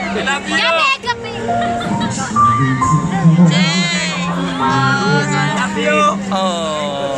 I love you. Gabi. I love you. Oh.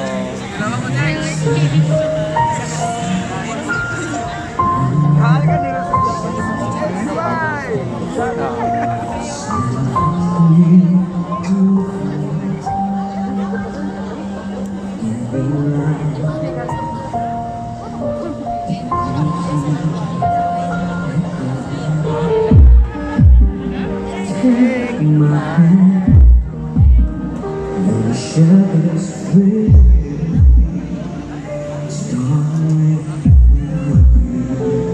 Take my hand, and share this with starting with you.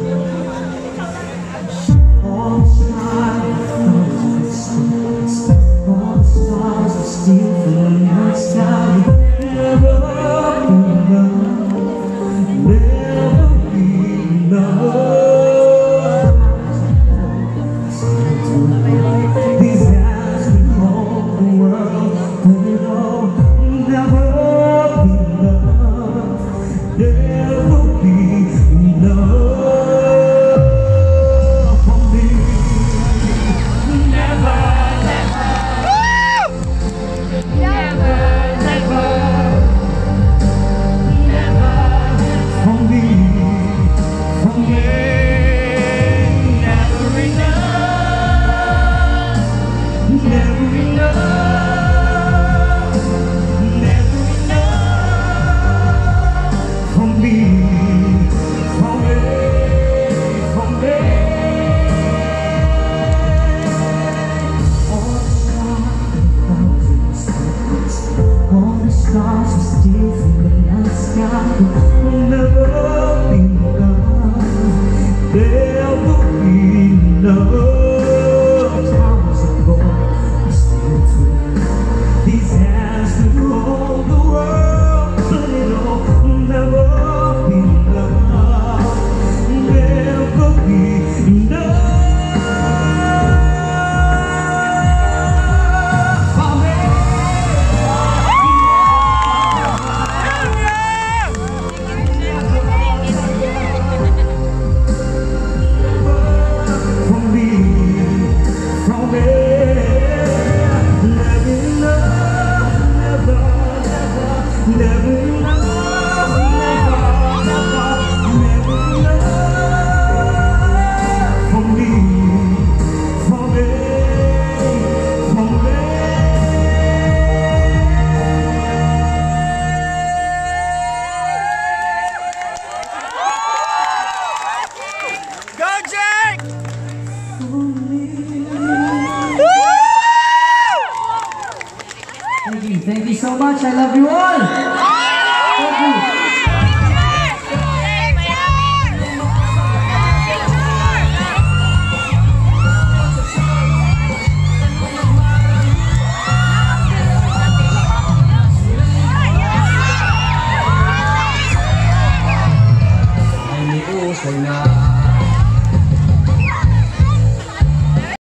All stars are still from the night sky. Never be love, never be love. Stars are still from the night sky. Will never be love, never be love. Towers of gold still true. These hands that hold the world, but it'll never be love, never be love. Thank you so much. I love you all. Thank you.